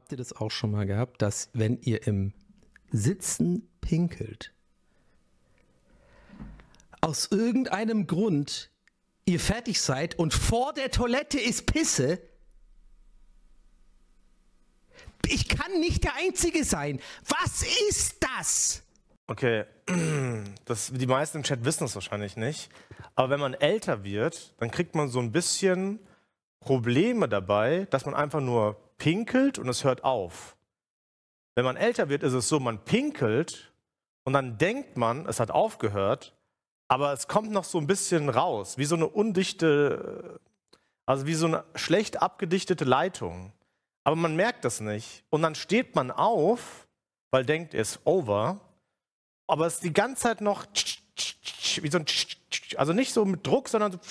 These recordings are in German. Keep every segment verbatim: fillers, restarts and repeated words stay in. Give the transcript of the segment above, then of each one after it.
Habt ihr das auch schon mal gehabt, dass wenn ihr im Sitzen pinkelt, aus irgendeinem Grund ihr fertig seid und vor der Toilette ist Pisse? Ich kann nicht der Einzige sein. Was ist das? Okay, das, die meisten im Chat wissen es wahrscheinlich nicht. Aber wenn man älter wird, dann kriegt man so ein bisschen Probleme dabei, dass man einfach nur pinkelt und es hört auf. Wenn man älter wird, ist es so, man pinkelt und dann denkt man, es hat aufgehört, aber es kommt noch so ein bisschen raus, wie so eine undichte, also wie so eine schlecht abgedichtete Leitung. Aber man merkt das nicht. Und dann steht man auf, weil denkt, es ist over, aber es ist die ganze Zeit noch wie so ein, also nicht so mit Druck, sondern so.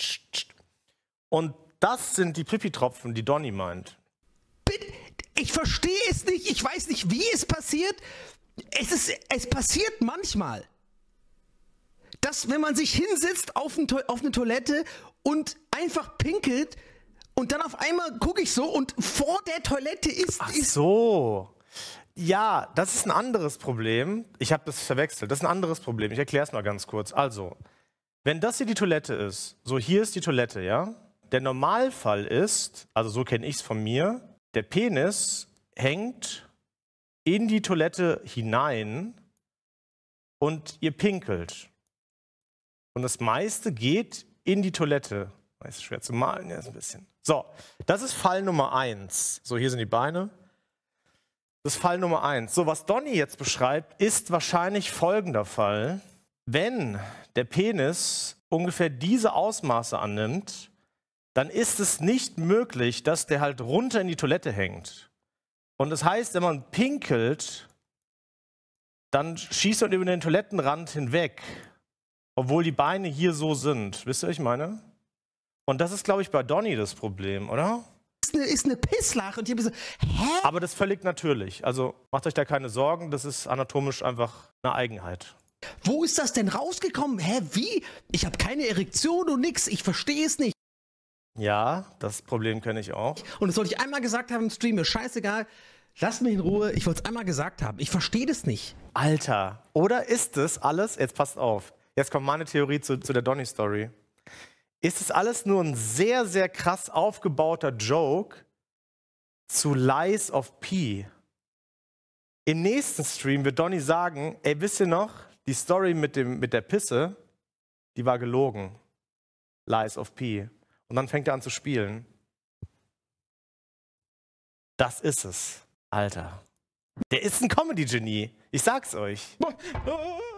Und das sind die Pipi-Tropfen, die Donny meint. Ich verstehe es nicht, ich weiß nicht, wie es passiert. Es, ist, es passiert manchmal, dass wenn man sich hinsetzt auf, ein, auf eine Toilette und einfach pinkelt und dann auf einmal gucke ich so und vor der Toilette ist... Ach ist so. Ja, das ist ein anderes Problem. Ich habe das verwechselt. Das ist ein anderes Problem. Ich erkläre es mal ganz kurz. Also, wenn das hier die Toilette ist, so hier ist die Toilette, ja? Der Normalfall ist, also so kenne ich es von mir, der Penis hängt in die Toilette hinein und ihr pinkelt. Und das meiste geht in die Toilette. Das ist schwer zu malen, ja, ist ein bisschen. So, das ist Fall Nummer eins. So, hier sind die Beine. Das ist Fall Nummer eins. So, was Donny jetzt beschreibt, ist wahrscheinlich folgender Fall. Wenn der Penis ungefähr diese Ausmaße annimmt, dann ist es nicht möglich, dass der halt runter in die Toilette hängt. Und das heißt, wenn man pinkelt, dann schießt man über den Toilettenrand hinweg, obwohl die Beine hier so sind. Wisst ihr, was ich meine? Und das ist, glaube ich, bei Donny das Problem, oder? Ist eine, ist eine Pisslache und ich habe so, hä? Aber das ist völlig natürlich. Also macht euch da keine Sorgen, das ist anatomisch einfach eine Eigenheit. Wo ist das denn rausgekommen? Hä, wie? Ich habe keine Erektion und nix, ich verstehe es nicht. Ja, das Problem kenne ich auch. Und das sollte ich einmal gesagt haben im Stream, mir scheißegal, lasst mich in Ruhe, ich wollte es einmal gesagt haben. Ich verstehe das nicht. Alter, oder ist es alles, jetzt passt auf, jetzt kommt meine Theorie zu, zu der Donny-Story. Ist es alles nur ein sehr, sehr krass aufgebauter Joke zu Lies of P? Im nächsten Stream wird Donny sagen, ey, wisst ihr noch, die Story mit, dem, mit der Pisse, die war gelogen. Lies of P. Und dann fängt er an zu spielen. Das ist es, Alter. Der ist ein Comedy-Genie. Ich sag's euch.